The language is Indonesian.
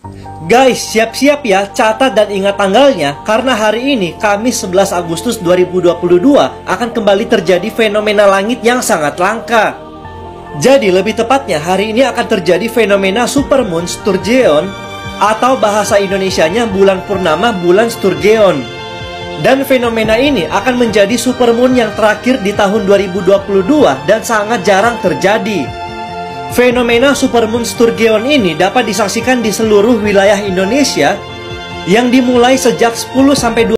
Guys, siap-siap ya, catat dan ingat tanggalnya, karena hari ini, Kamis 11 Agustus 2022, akan kembali terjadi fenomena langit yang sangat langka. Jadi, lebih tepatnya, hari ini akan terjadi fenomena supermoon Sturgeon, atau bahasa Indonesianya bulan purnama bulan Sturgeon. Dan fenomena ini akan menjadi supermoon yang terakhir di tahun 2022 dan sangat jarang terjadi. Fenomena supermoon Sturgeon ini dapat disaksikan di seluruh wilayah Indonesia yang dimulai sejak 10 sampai